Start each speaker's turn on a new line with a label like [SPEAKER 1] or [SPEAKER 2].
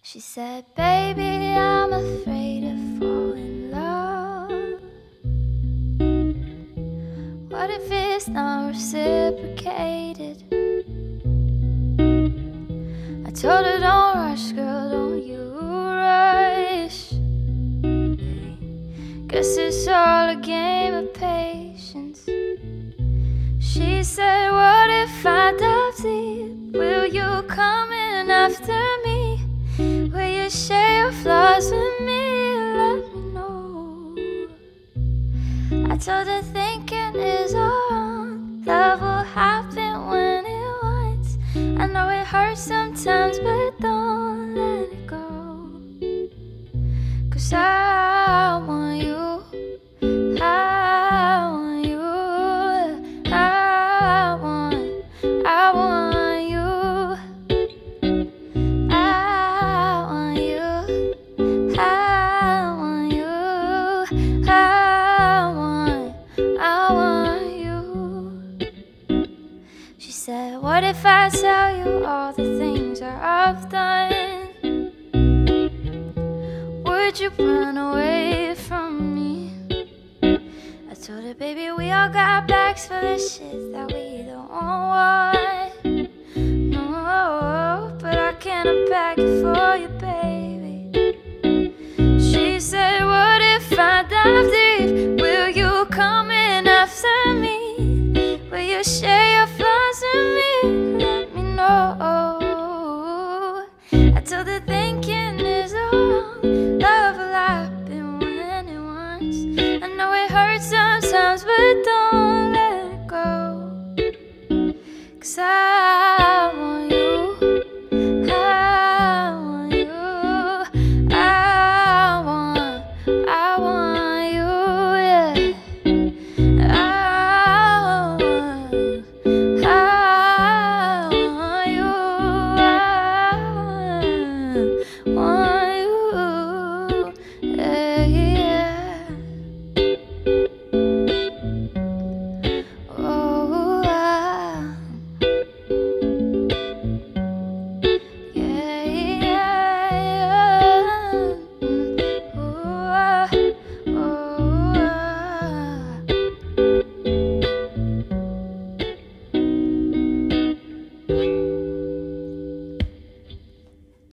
[SPEAKER 1] She said, baby, I'm afraid to fall in love. What if it's not reciprocated? I told her, don't rush, girl, don't you rush. Guess it's all a game of patience. She said, what if I dive deep? Will you come in after me? Will you share your flaws with me? Let me know. I told her thinking is all wrong. Love will happen when it wants. I know it hurts sometimes, but don't let it go. 'Cause I want you. I want you. I want you. I want you. I want you. I want you. She said, what if I tell you all the things that I've done? Would you run away from me? I told her, baby, we all got bags full of shit that we don't want. No, but I can't unpack it for you, baby. She said, what if I dive deep? Will you come in after me? Will you share your flaws with me? Let me know. I told her thinking